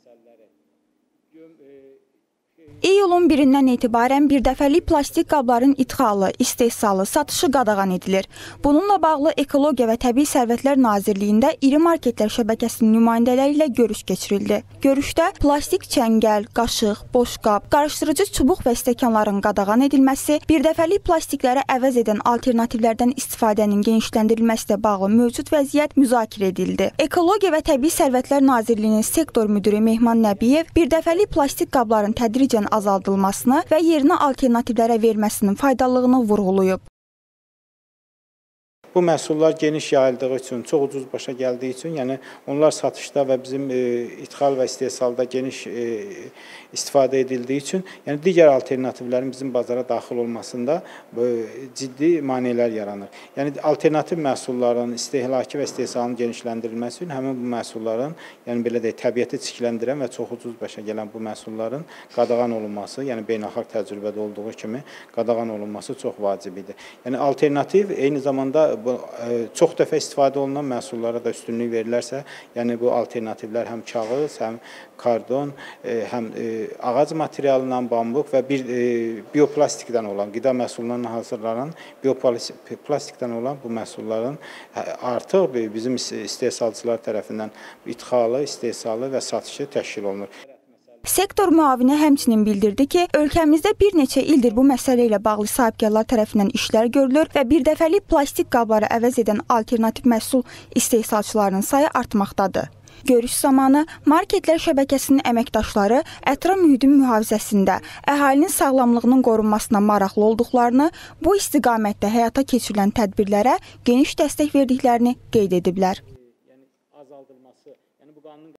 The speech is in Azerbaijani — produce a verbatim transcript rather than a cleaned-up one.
İyulun birindən etibarən birdəfəlik plastik qabların idxalı, istehsalı, satışı qadağan edilir. Bununla bağlı Ekologiya və Təbii Sərvətlər Nazirliyində iri marketlər şəbəkəsinin nümayəndələri ilə görüş keçirildi. Görüşdə plastik çəngəl, qaşıq, boşqab, qarışdırıcı çubuq və stəkanların qadağan edilməsi, birdəfəlik plastiklərə əvəz edən alternativlərdən istifadənin genişləndirilməsi ilə bağlı mövcud vəziyyət müzakirə edildi. Ekologiya və Təbii Sərvətlər Nazirliyinin sektor müdiri Mehman Nəbiyev birdəfəlik plastik qabların tədricən azaldılmasını və yerinə alternativlərə verməsinin faydalılığını vurğulayıb. Bu məhsullar geniş yayıldığı üçün, çox ucuz başa gəldiyi üçün, yəni onlar satışda və bizim e, idxal və istehsalda geniş e, istifadə edildiyi üçün, yəni digər alternativlərin bizim bazara daxil olmasında e, ciddi maneələr yaranır. Yəni alternativ məhsulların istehlakı və istehsalının genişləndirilməsi üçün həmin bu məhsulların, yəni belə deyək, təbiəti çirkləndirən və çox ucuz başa gələn bu məhsulların qadağan olunması, yəni beynəlxalq təcrübədə olduğu kimi qadağan olunması çox vacib idi. Yəni alternativ eyni zamanda bu, e, çox dəfə istifadə olunan məhsullara da üstünlük verilərsə, yəni bu alternativlər həm kağız, həm kardon, e, həm e, ağac materialından bambuq və bir e, bioplastikdən olan, qida məhsullarından hazırlanan bioplastikdən olan bu məhsulların artıq bizim istehsalçılar tərəfindən idxalı, istehsalı və satışı təşkil olunur. Sektor müavini həmçinin bildirdi ki, ölkəmizdə bir neçə ildir bu məsələ ilə bağlı sahibkarlar tərəfindən işlər görülür və birdəfəlik plastik qabları əvəz edən alternativ məhsul istehsalçılarının sayı artmaqdadır. Görüş zamanı marketlər şəbəkəsinin əməkdaşları ətraf mühitin mühafizəsində, əhalinin sağlamlığının qorunmasına maraqlı olduqlarını, bu istiqamətdə həyata keçirilən tədbirlərə geniş dəstək verdiklərini qeyd ediblər.